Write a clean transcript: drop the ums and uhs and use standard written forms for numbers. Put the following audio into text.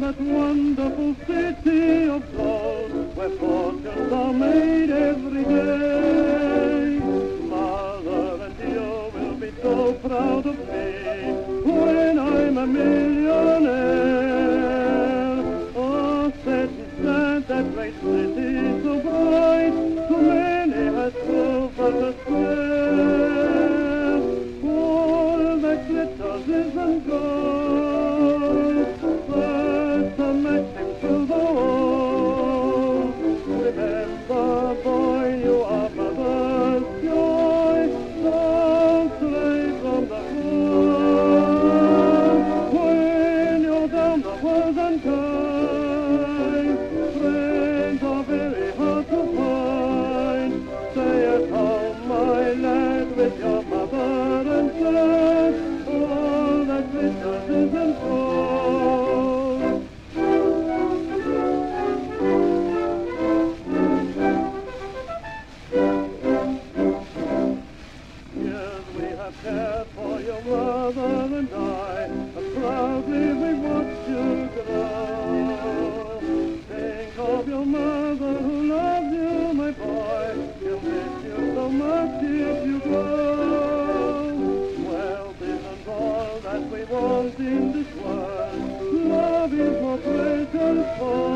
that wonderful city of gold, where fortunes are made every day. Mother, and you will be so proud of me when I'm a millionaire. Oh, said that great city so bright, so many has proved but a square. All that glitters isn't gold, but the matching to the wall. Remember, boy, you are mother's joy, don't stray from the floor. When you're down, the world's unkind, friends are very hard to find. Stay at home, my lad, with your mother and dad. All that glitters isn't gold. Yes, we have cared for your mother and I, and proudly we watch you grow. Think of your mother who loves you, my boy. She'll miss you so much if you go. Wealth isn't all that we want in this world. Love is more precious for